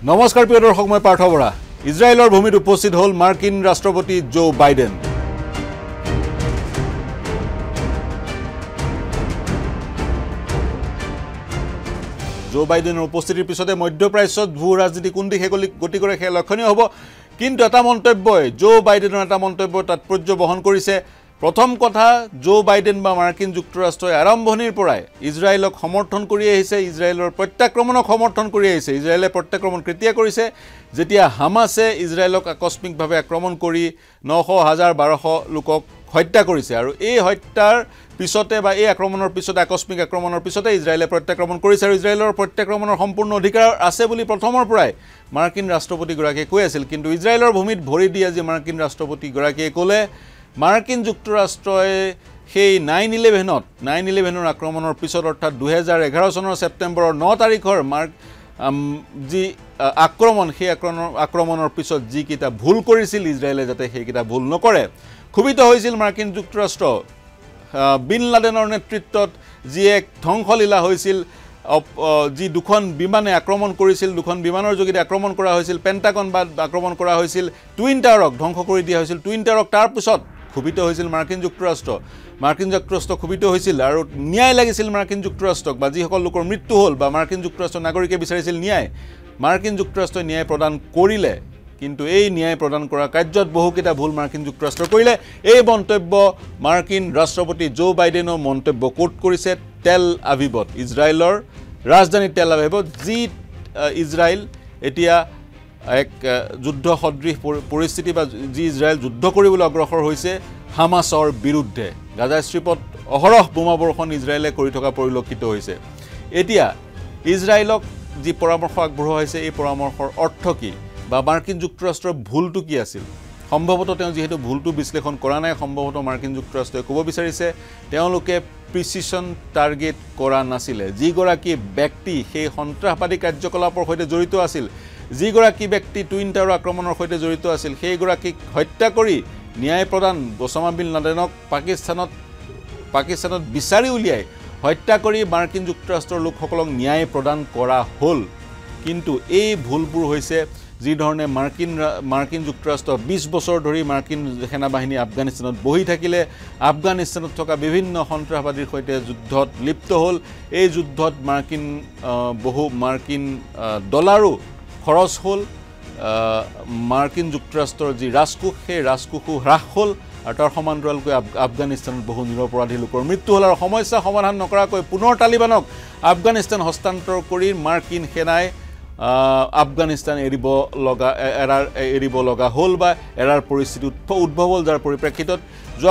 নমস্কাৰ প্ৰিয় দৰ্শক মই পাৰ্থ বৰা ইজৰাইলৰ ভূমিত উপস্থিত হ'ল মাৰ্কিন ৰাষ্ট্ৰপতি জো বাইডেন জো বাইডেনৰ উপস্থিতিৰ পিছতে মধ্যপ্ৰাচ্যত ভূ ৰাজনীতি কোন দিশে গতি কৰে সেই লক্ষণীয় হ'ব কিন্তু এটা মন্তব্যই জো বাইডেনৰ এটা মন্তব্য তাৎপৰ্য বহন কৰিছে প্ৰথম কথা জো বাইডেন বা মাৰ্কিন যুক্তৰাষ্ট্ৰই আৰম্ভণিৰ পৰাই ইজৰাইলক সমৰ্থন কৰি আহিছে ইজৰাইলৰ প্ৰত্যাক্ৰমণক সমৰ্থন কৰি আহিছে ইজৰাইলে প্ৰত্যাক্ৰমণ কেতিয়া কৰিছে যেতিয়া হামাছে ইজৰাইলক আকস্মিকভাৱে আক্ৰমণ কৰি 900,000-1200 লোকক হত্যা কৰিছে আৰু এই হত্যাৰ পিছতে বা এই আক্ৰমণৰ পিছতে আকস্মিক আক্ৰমণৰ পিছতে ইজৰাইলে প্ৰত্যাক্ৰমণ কৰিছে আৰু ইজৰাইলৰ প্ৰত্যাক্ৰমণৰ সম্পূৰ্ণ অধিকাৰ আছে বুলি প্ৰথমৰ পৰাই মাৰ্কিন ৰাষ্ট্ৰপতিগৰাকীয়ে কৈ আছিল কিন্তু ইজৰাইলৰ ভূমিত ভৰি দি আজি মাৰ্কিন ৰাষ্ট্ৰপতিগৰাকীয়ে ক'লে মাৰ্কিন যুক্তৰাষ্ট্ৰই সেই 9/11ৰ আক্ৰমণৰ পিছত অৰ্থাৎ 2011 চনৰ ছেপ্টেম্বৰৰ 9 তাৰিখৰ যি আক্ৰমণ সেই আক্ৰমণৰ পিছত যি কিটা ভুল কৰিছিল ইজৰাইলে যাতে সেই কিটা ভুল নকৰে ক্ষুভিত হৈছিল মাৰ্কিন যুক্তৰাষ্ট্ৰ বিন লাডেনৰ নেতৃত্বত যি এক ধ্বংসলীলা হৈছিল যি দুখন বিমানে আক্ৰমণ কৰিছিল দুখন বিমানৰ যোগেদি আক্ৰমণ কৰা হৈছিল পেণ্টাগন বা আক্ৰমণ কৰা হৈছিল টুইন টাৱাৰক ধ্বংস কৰি দিয়া হৈছিল টুইন টাৱাৰক তাৰ পিছত ক্ষুভিত হৈছিল মাৰ্কিন যুক্তৰাষ্ট্ৰ ক্ষুভিত হৈছিল আৰু ন্যায় লাগিছিল মাৰ্কিন যুক্তৰাষ্ট্ৰক বা যিসকল লোকৰ মৃত্যু হ'ল বা মাৰ্কিন যুক্তৰাষ্ট্ৰৰ নাগৰিকে বিচাৰিছিল ন্যায় মাৰ্কিন যুক্তৰাষ্ট্ৰই ন্যায় প্ৰদান কৰিলে কিন্তু এই ন্যায় প্ৰদান কৰা কাৰ্যত বহুকেইটা ভুল মাৰ্কিন যুক্তৰাষ্ট্ৰ কৰিলে এই মন্তব্য মাৰ্কিন ৰাষ্ট্ৰপতি জো বাইডেনৰ মন্তব্য কোট কৰিছে টেল আভিভত ইজৰাইলৰ ৰাজধানী টেল আভিভত যি ইজৰাইল এতিয়া এক যুদ্ধ সদৃশ পৰিস্থিতি বা যি ইজৰাইল যুদ্ধ কৰিবলৈ অগ্ৰসৰ হৈছে হামাছৰ বিৰুদ্ধে গাজা ষ্ট্ৰীপত অহৰহ বোমা বৰ্ষণ ইজৰাইলে কৰি থকা পৰিলক্ষিত হৈছে এতিয়া ইজৰাইলক যি পৰামৰ্শ আগবঢ়োৱা হৈছে এই পৰামৰ্শৰ অৰ্থ কি বা মাৰ্কিন যুক্তৰাষ্ট্ৰৰ ভুলটো কি আছিল সম্ভৱতঃ তেওঁ যেহেতু ভুলটো বিশ্লেষণ কৰা নাই সম্ভৱতঃ মাৰ্কিন যুক্তৰাষ্ট্ৰই ক'ব বিচাৰিছে তেওঁলোকে প্ৰিচিছন টাৰ্গেট কৰা নাছিলে যিগৰাকী ব্যক্তি সেই সন্ত্ৰাসবাদী কাৰ্যকলাপৰ সৈতে জড়িত আছিল যিগৰাকী ব্যক্তি টুইন টাৱাৰ আক্ৰমণৰ সৈতে জড়িত আছিল সেইগৰাকীক হত্যা কৰি ন্যায় প্ৰদান ওছামা বিন লাডেনক পাকিস্তানত বিচাৰি উলিয়াই হত্যা কৰি মাৰ্কিন যুক্তৰাষ্ট্ৰৰ লোকসকলক ন্যায় প্ৰদান কৰা হ'ল কিন্তু এই ভুলবোৰ হৈছে যি ধৰণে মাৰ্কিন যুক্তৰাষ্ট্ৰ 20 বছৰ ধৰি মাৰ্কিন সেনাবাহিনী আফগানিস্তানত বহি থাকিলে আফগানিস্তানত থকা বিভিন্ন সন্ত্ৰাসবাদীৰ সৈতে যুদ্ধত লিপ্ত হ'ল এই যুদ্ধত মাৰ্কিন ডলাৰো খৰচ হ'ল মাৰ্কিন যুক্তৰাষ্ট্ৰৰ যি ৰাজকোষ সেই ৰাজকোষো হ্ৰাস হ'ল আৰু তাৰ সমান্তৰালকৈ আফগানিস্তানত বহু নিৰপৰাধী লোকৰ মৃত্যু হ'ল আৰু সমস্যা সমাধান নকৰাকৈ পুনৰ তালিবানক আফগানিস্তান হস্তান্তৰ কৰি মাৰ্কিন সেনাই আফগানিস্তান এৰিব লগা হ'ল বা এৰাৰ পৰিস্থিতি উদ্ভৱ হ'ল যাৰ পৰিপ্ৰেক্ষিতত যোৱা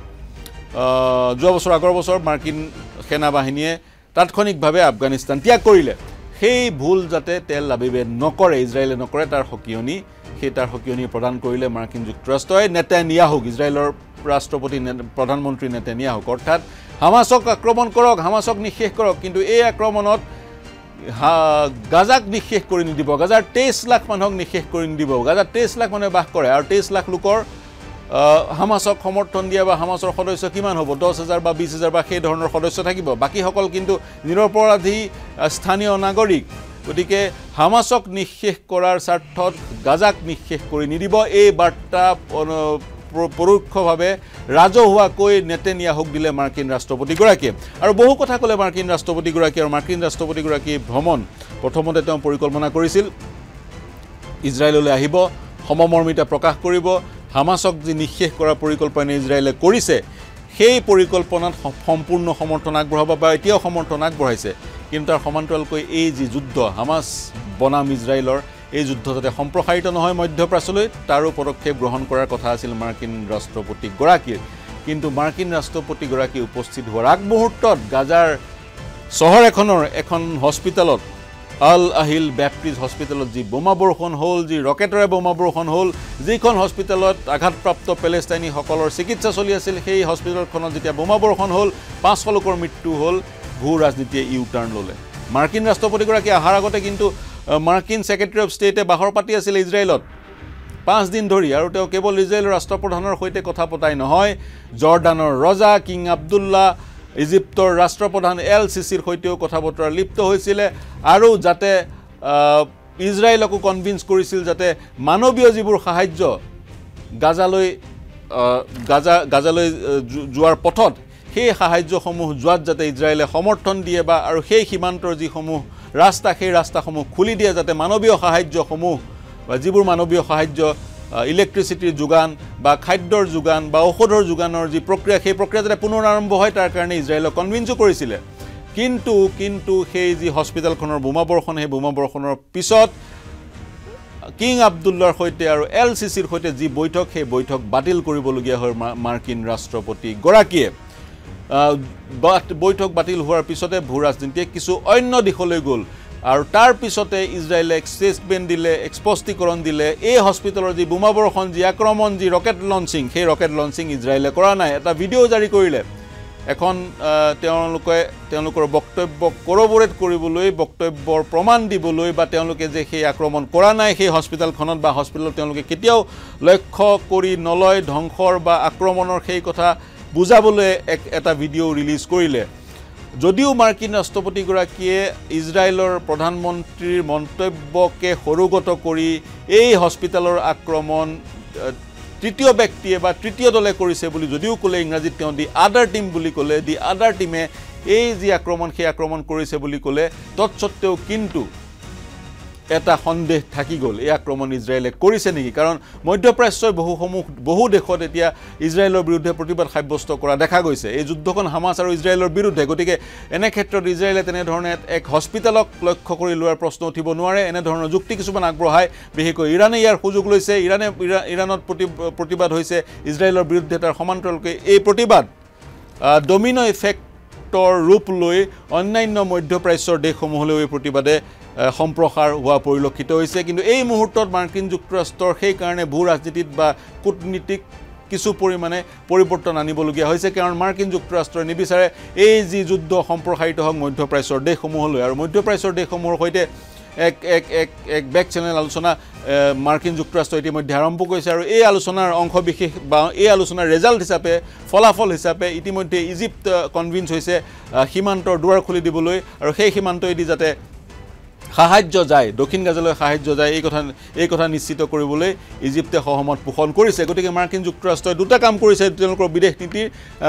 বছৰ আগৰ বছৰ মাৰ্কিন সেনাবাহিনীয়ে তাৎক্ষণিকভাৱে আফগানিস্তান ত্যাগ কৰিলে সেই ভুল যাতে তেল আবিবে নকৰে ইজৰাইলে নকৰে তাৰ সকিয়নি প্ৰদান কৰিলে মাৰ্কিন যুক্তৰাষ্ট্ৰই নেতানিয়াহুক ইজৰাইলৰ ৰাষ্ট্ৰপতি প্ৰধানমন্ত্ৰী নেতানিয়াহুক অৰ্থাৎ হামাছক আক্ৰমণ কৰক হামাছক নিঃশেষ কৰক কিন্তু এই আক্ৰমণত গাজাক নিঃশেষ কৰি নিদিব গাজাৰ 23 লাখ মানুহক নিঃশেষ কৰি নিদিব গাজাৰ 23 লাখ মানুহে বাস কৰে আৰু 23 লাখ লোকৰ হামাছক সমৰ্থন দিয়া বা হামাছৰ সদস্য কিমান হ'ব 10,000 বা 20,000 বা সেই ধৰণৰ সদস্য থাকিব বাকীসকল কিন্তু নিৰপৰাধী স্থানীয় নাগৰিক গতিকে হামাছক নিঃশেষ কৰাৰ স্বাৰ্থত গাজাক নিঃশেষ কৰি নিদিব এই বাৰ্তা পৰোক্ষভাৱে ৰাজহুৱাকৈ নেতানিয়াহুক দিলে মাৰ্কিন ৰাষ্ট্ৰপতিগৰাকীয়ে আৰু বহু কথা ক'লে মাৰ্কিন ৰাষ্ট্ৰপতিগৰাকীয়ে ভ্ৰমণ প্ৰথমতে তেওঁ পৰিকল্পনা কৰিছিল ইজৰাইললৈ আহিব সমমৰ্মিতা প্ৰকাশ কৰিব হামাছক যি নিঃশেষ কৰাৰ পৰিকল্পনা ইজৰাইলে কৰিছে সেই পৰিকল্পনাত সম্পূৰ্ণ সমৰ্থন আগবঢ়াব বা এতিয়াও সমৰ্থন আগবঢ়াইছে কিন্তু তাৰ সমান্তৰালকৈ এই যি যুদ্ধ হামাছ বনাম ইজৰাইলৰ এই যুদ্ধ যাতে সম্প্ৰসাৰিত নহয় মধ্যপ্ৰাচ্যলৈ তাৰো পদক্ষেপ গ্ৰহণ কৰাৰ কথা আছিল মাৰ্কিন ৰাষ্ট্ৰপতিগৰাকীৰ কিন্তু মাৰ্কিন ৰাষ্ট্ৰপতিগৰাকী উপস্থিত হোৱাৰ আগমুহূৰ্তত গাজাৰ চহৰ এখন হস্পিটেলত আল আহিল বেপ্টিষ্ট হস্পিটেলত যি বোমা বৰ্ষণ হ'ল যি ৰকেটেৰে বোমা বৰ্ষণ হ'ল যিখন হস্পিটেলত আঘাতপ্ৰাপ্ত পেলেষ্টাইনীসকলৰ চিকিৎসা চলি আছিল সেই হস্পিটেলখনত যেতিয়া বোমা বৰ্ষণ হ'ল 500 লোকৰ মৃত্যু হ'ল ভূ ৰাজনীতিয়ে ইউটাৰ্ণ ল'লে মাৰ্কিন ৰাষ্ট্ৰপতিগৰাকী অহাৰ আগতে কিন্তু মাৰ্কিন সেক্ৰেটাৰী অফ ষ্টেটে বাহৰ পাতি আছিল ইজৰাইলত 5 দিন ধৰি আৰু তেওঁ কেৱল ইজৰাইলৰ ৰাষ্ট্ৰপ্ৰধানৰ সৈতে কথা পতাই নহয় জৰ্ডানৰ ৰজা কিং আব্দুল্লাহ ইজিপ্তৰ ৰাষ্ট্ৰপ্ৰধান এল সিসিৰ সৈতেও কথা বতৰা লিপ্ত হৈছিল আৰু যাতে ইজৰাইলকো কনভিন্স কৰিছিল যাতে মানৱীয় যিবোৰ সাহায্য গাজালৈ যোৱাৰ পথত সেই সাহায্যসমূহ যোৱাত যাতে ইজৰাইলে সমৰ্থন দিয়ে বা আৰু সেই সীমান্তৰ যিসমূহ ৰাস্তা সেই ৰাস্তাসমূহ খুলি দিয়ে যাতে মানৱীয় সাহায্যসমূহ বা যিবোৰ মানৱীয় সাহায্য ইলেক্ট্ৰিচিটিৰ যোগান বা খাদ্যৰ যোগান বা ঔষধৰ যোগানৰ যি প্ৰক্ৰিয়া সেই প্ৰক্ৰিয়া যাতে পুনৰ আৰম্ভ হয় তাৰ কাৰণে ইজৰাইলক কনভিন্সো কৰিছিলে কিন্তু সেই যি হস্পিটেলখনৰ বোমাবৰ্ষণ সেই বোমাবৰ্ষণৰ পিছত কিং আব্দুল্লাৰ সৈতে আৰু LCCৰ সৈতে যি বৈঠক সেই বৈঠক বাতিল কৰিবলগীয়া হয় মাৰ্কিন ৰাষ্ট্ৰপতি গৰাকীয়ে বৈঠক বাতিল হোৱাৰ পিছতে ভূ ৰাজনীতিয়ে কিছু অন্য দিশলৈ গ'ল আৰু তাৰ পিছতে ইজৰাইলে ষ্টেটমেণ্ট দিলে এক্সপষ্টিকৰণ দিলে এই হস্পিটেলৰ যি বোমাবৰ্ষণ যি আক্ৰমণ যি ৰকেট লঞ্চিং সেই ৰকেট লঞ্চিং ইজৰাইলে কৰা নাই এটা ভিডিঅ' জাৰি কৰিলে এখন তেওঁলোকৰ বক্তব্য কৰবৰেট কৰিবলৈ বক্তব্যৰ প্ৰমাণ দিবলৈ বা তেওঁলোকে যে সেই আক্ৰমণ কৰা নাই সেই হস্পিটেলখনত বা হস্পিটেলত তেওঁলোকে কেতিয়াও লক্ষ্য কৰি নলয় ধ্বংসৰ বা আক্ৰমণৰ সেই কথা বুজাবলৈ এটা ভিডিঅ' ৰিলিজ কৰিলে যদিও মাৰ্কিন ৰাষ্ট্ৰপতিগৰাকীয়ে ইজৰাইলৰ প্ৰধানমন্ত্ৰীৰ মন্তব্যকে সৰুগত কৰি এই হস্পিটেলৰ আক্ৰমণ তৃতীয় ব্যক্তিয়ে বা তৃতীয় দলে কৰিছে বুলি যদিও ক'লে ইংৰাজীত তেওঁ দি আদাৰ টিম বুলি ক'লে দি আদাৰ টিমে এই যি আক্ৰমণ সেই আক্ৰমণ কৰিছে বুলি ক'লে তৎসত্ত্বেও কিন্তু এটা সন্দেহ থাকি গ'ল এই আক্ৰমণ ইজৰাইলে কৰিছে নেকি কাৰণ মধ্যপ্ৰাচ্যৰ বহু দেশত এতিয়া ইজৰাইলৰ বিৰুদ্ধে প্ৰতিবাদ সাব্যস্ত কৰা দেখা গৈছে এই যুদ্ধখন হামাছ আৰু ইজৰাইলৰ বিৰুদ্ধে গতিকে এনে ক্ষেত্ৰত ইজৰাইলে তেনেধৰণে এক হস্পিটেলক লক্ষ্য কৰি লোৱাৰ প্ৰশ্ন উঠিব নোৱাৰে এনেধৰণৰ যুক্তি কিছুমান আগবঢ়ায় বিশেষকৈ ইৰাণে ইয়াৰ সুযোগ লৈছে ইৰাণত প্ৰতিবাদ হৈছে ইজৰাইলৰ বিৰুদ্ধে তাৰ সমান্তৰালকৈ এই প্ৰতিবাদ ডমিনো ইফেক্টৰ ৰূপ লৈ অন্যান্য মধ্যপ্ৰাচ্যৰ দেশসমূহলৈ এই প্ৰতিবাদে সম্প্ৰসাৰ হোৱা পৰিলক্ষিত হৈছে কিন্তু এই মুহূৰ্তত মাৰ্কিন যুক্তৰাষ্ট্ৰৰ সেই কাৰণে ভূ ৰাজনীতিত বা কূটনীতিক কিছু পৰিমাণে পৰিৱৰ্তন আনিবলগীয়া হৈছে কাৰণ মাৰ্কিন যুক্তৰাষ্ট্ৰই নিবিচাৰে এই যি যুদ্ধ সম্প্ৰসাৰিত হওক মধ্যপ্ৰাচ্যৰ দেশসমূহলৈ আৰু মধ্যপ্ৰাচ্যৰ দেশসমূহৰ সৈতে এক বেক চেনেল আলোচনা মাৰ্কিন যুক্তৰাষ্ট্ৰই ইতিমধ্যে আৰম্ভ কৰিছে আৰু এই আলোচনাৰ অংশ বিশেষ বা এই আলোচনাৰ ৰেজাল্ট হিচাপে ফলাফল হিচাপে ইতিমধ্যে ইজিপ্ত কনভিন্স হৈছে সীমান্তৰ দুৱাৰ খুলি দিবলৈ আৰু সেই সীমান্তইদি যাতে সাহায্য যায় দক্ষিণ গাজালৈ সাহায্য যায় এই কথা নিশ্চিত কৰিবলৈ ইজিপ্তে সহমত পোষণ কৰিছে গতিকে মাৰ্কিন যুক্তৰাষ্ট্ৰই দুটা কাম কৰিছে তেওঁলোকৰ বিদেশ নীতিৰ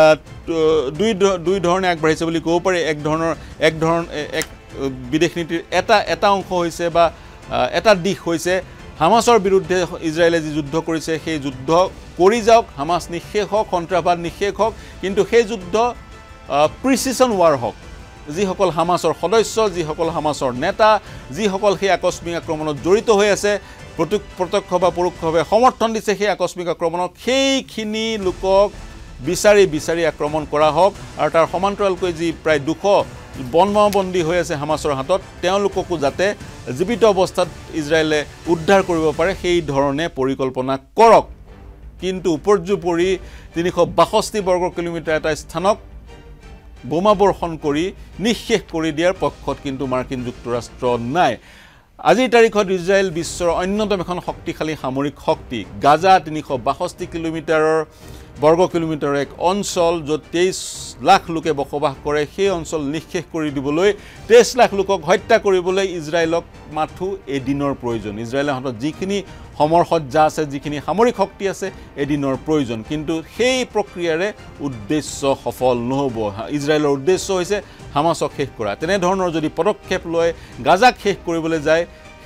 দুই ধৰণে আগবাঢ়িছে বুলি ক'ব পাৰি এক বিদেশ নীতিৰ এটা অংশ হৈছে বা এটা দিশ হৈছে হামাছৰ বিৰুদ্ধে ইজৰাইলে যি যুদ্ধ কৰিছে সেই যুদ্ধ কৰি যাওক হামাছ নিঃশেষ হওক সন্ত্ৰাসবাদ নিঃশেষ হওক কিন্তু সেই যুদ্ধ প্ৰিচিছন ৱাৰ হওক যিসকল হামাছৰ সদস্য যিসকল হামাছৰ নেতা যিসকল সেই আকস্মিক আক্ৰমণত জড়িত হৈ আছে প্ৰত্যক্ষ বা পৰোক্ষভাৱে সমৰ্থন দিছে সেই আকস্মিক আক্ৰমণক সেইখিনি লোকক বিচাৰি আক্ৰমণ কৰা হওক আৰু তাৰ সমান্তৰালকৈ যি প্ৰায় 200 বন্দী হৈ আছে হামাছৰ হাতত তেওঁলোককো যাতে জীৱিত অৱস্থাত ইজৰাইলে উদ্ধাৰ কৰিব পাৰে সেই ধৰণে পৰিকল্পনা কৰক কিন্তু উপৰ্যুপৰি 362 বৰ্গ কিলোমিটাৰ এটা স্থানক বোমাবৰ্ষণ কৰি নিঃশেষ কৰি দিয়াৰ পক্ষত কিন্তু মাৰ্কিন যুক্তৰাষ্ট্ৰ নাই আজিৰ তাৰিখত ইজৰাইল বিশ্বৰ অন্যতম এখন শক্তিশালী সামৰিক শক্তি গাজা 362 কিলোমিটাৰৰ বৰ্গ কিলোমিটাৰৰ এক অঞ্চল য'ত 23 লাখ লোকে বসবাস কৰে সেই অঞ্চল নিঃশেষ কৰি দিবলৈ 23 লাখ লোকক হত্যা কৰিবলৈ ইজৰাইলক মাথো এদিনৰ প্ৰয়োজন ইজৰাইলৰ হাতত যিখিনি সমৰসজ্জা আছে যিখিনি সামৰিক শক্তি আছে এদিনৰ প্ৰয়োজন কিন্তু সেই প্ৰক্ৰিয়াৰে উদ্দেশ্য সফল নহব ইজৰাইলৰ উদ্দেশ্য হৈছে হামাছক শেষ কৰা তেনেধৰণৰ যদি পদক্ষেপ লয় গাজাক শেষ কৰিবলৈ যায়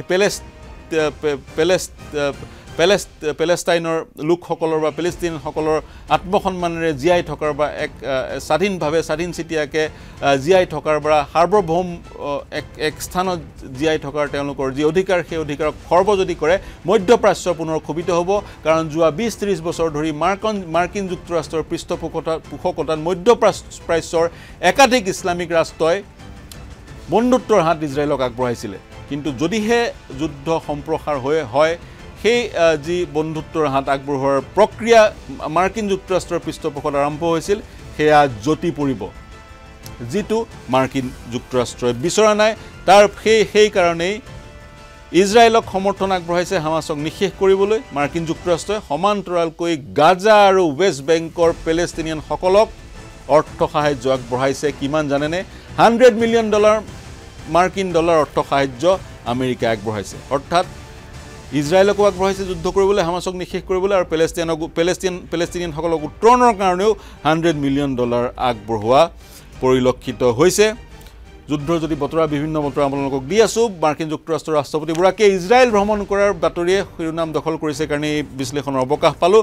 পেলেষ্টাইনৰ লোকসকলৰ বা পেলেষ্টাইনসকলৰ আত্মসন্মানেৰে জীয়াই থকাৰ বা এক স্বাধীন চিটিয়াকে জীয়াই থকাৰ বা সাৰ্বভৌম এক স্থানত জীয়াই থকাৰ তেওঁলোকৰ যি অধিকাৰ সেই অধিকাৰক খৰ্ব যদি কৰে মধ্যপ্ৰাচ্য পুনৰ ক্ষোভিত হ'ব কাৰণ যোৱা 20-30 বছৰ ধৰি মাৰ্কিন যুক্তৰাষ্ট্ৰৰ পৃষ্ঠপোষকতাত মধ্যপ্ৰাচ্যৰ একাধিক ইছলামিক ৰাষ্ট্ৰই বন্ধুত্বৰ হাত ইজৰাইলক আগবঢ়াইছিলে কিন্তু যদিহে যুদ্ধ সম্প্ৰসাৰ হয় সেই যি বন্ধুত্বৰ হাত আগবঢ়োৱাৰ প্ৰক্ৰিয়া মাৰ্কিন যুক্তৰাষ্ট্ৰৰ পৃষ্ঠপোষকত আৰম্ভ হৈছিল সেয়া জতি পৰিব যিটো মাৰ্কিন যুক্তৰাষ্ট্ৰই বিচৰা নাই তাৰ সেই কাৰণেই ইজৰাইলক সমৰ্থন আগবঢ়াইছে হামাছক নিঃশেষ কৰিবলৈ মাৰ্কিন যুক্তৰাষ্ট্ৰই সমান্তৰালকৈ গাজা আৰু ৱেষ্ট বেংকৰ পেলেষ্টাইনিয়ানসকলক অৰ্থ সাহায্য আগবঢ়াইছে কিমান জানেনে $100 মিলিয়ন মাৰ্কিন ডলাৰ অৰ্থ সাহায্য আমেৰিকাই আগবঢ়াইছে অৰ্থাৎ ইজৰাইলকো আগবঢ়াইছে যুদ্ধ কৰিবলৈ হামাছক নিশেষ কৰিবলৈ আৰু পেলেষ্টিনিয়ানসকলক উত্তৰণৰ কাৰণেও $100 মিলিয়ন আগবঢ়োৱা পৰিলক্ষিত হৈছে যুদ্ধৰ যদি বতৰা বিভিন্ন বতৰা আপোনালোকক দি আছো মাৰ্কিন যুক্তৰাষ্ট্ৰৰ ৰাষ্ট্ৰপতিগৰাকীয়ে ইজৰাইল ভ্ৰমণ কৰাৰ বাতৰিয়ে শিৰোনাম দখল কৰিছে কাৰণে বিশ্লেষণৰ অৱকাশ পালো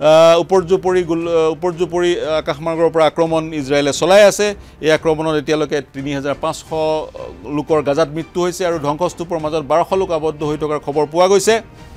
উপৰ্যুপৰি আকাশমাৰ্গৰ পৰা আক্ৰমণ ইজৰাইলে চলাই আছে এই আক্ৰমণত এতিয়ালৈকে 3500 লোকৰ গাজাত মৃত্যু হৈছে আৰু ধ্বংসস্তূপৰ মাজত 1200 লোক আবদ্ধ হৈ থকাৰ খবৰ পোৱা গৈছে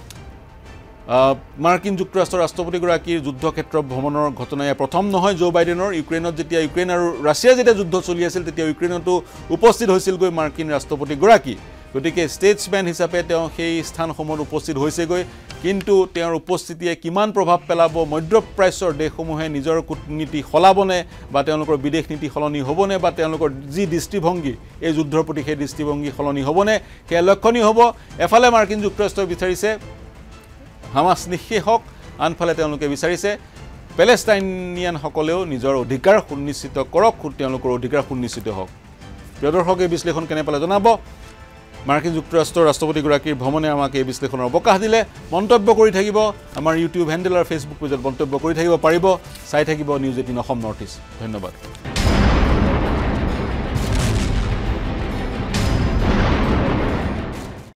মাৰ্কিন যুক্তৰাষ্ট্ৰৰ ৰাষ্ট্ৰপতিগৰাকীৰ যুদ্ধক্ষেত্ৰ ভ্ৰমণৰ ঘটনা প্ৰথম নহয় জো বাইডেনৰ ইউক্ৰেইনত যেতিয়া ইউক্ৰেইন আৰু ৰাছিয়া যেতিয়া যুদ্ধ চলি আছিল তেতিয়া ইউক্ৰেইনতো উপস্থিত হৈছিলগৈ মাৰ্কিন ৰাষ্ট্ৰপতিগৰাকী গতিকে ষ্টেটছমেন হিচাপে তেওঁ সেই স্থানসমূহত উপস্থিত হৈছেগৈ কিন্তু তেওঁৰ উপস্থিতিয়ে কিমান প্ৰভাৱ পেলাব মধ্যপ্ৰাচ্যৰ দেশসমূহে নিজৰ কূটনীতি সলাবনে বা তেওঁলোকৰ বিদেশ নীতি সলনি হ'বনে বা তেওঁলোকৰ যি দৃষ্টিভংগী এই যুদ্ধৰ প্ৰতি সেই দৃষ্টিভংগী সলনি হ'বনে সেয়া লক্ষণীয় হ'ব এফালে মাৰ্কিন যুক্তৰাষ্ট্ৰই বিচাৰিছে হামাছ নিশেষক আনফালে তেওঁলোকে বিচাৰিছে পেলেষ্টাইনিয়ানসকলেও নিজৰ অধিকাৰ সুনিশ্চিত কৰক তেওঁলোকৰ অধিকাৰ সুনিশ্চিত হওক প্ৰিয় দৰ্শক এই বিশ্লেষণ কেনে পালে জনাব মাৰ্কিন যুক্তৰাষ্ট্ৰৰ ৰাষ্ট্ৰপতিগৰাকীৰ ভ্ৰমণে আমাক এই বিশ্লেষণৰ অৱকাশ দিলে মন্তব্য কৰি থাকিব আমাৰ ইউটিউব হেণ্ডেল আৰু ফেচবুক পেজত মন্তব্য কৰি থাকিব পাৰিব চাই থাকিব নিউজ 18 অসম নৰ্থ ইষ্ট ধন্যবাদ